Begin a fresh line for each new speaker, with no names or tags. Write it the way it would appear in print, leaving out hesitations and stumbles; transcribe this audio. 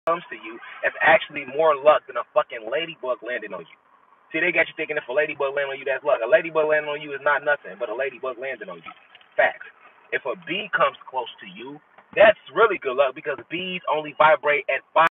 comes to you, that's actually more luck than a fucking ladybug landing on you. See, they got you thinking if a ladybug landing on you, that's luck. A ladybug landing on you is not nothing, but a ladybug landing on you. Facts. If a bee comes close to you, that's really good luck because bees only vibrate at 5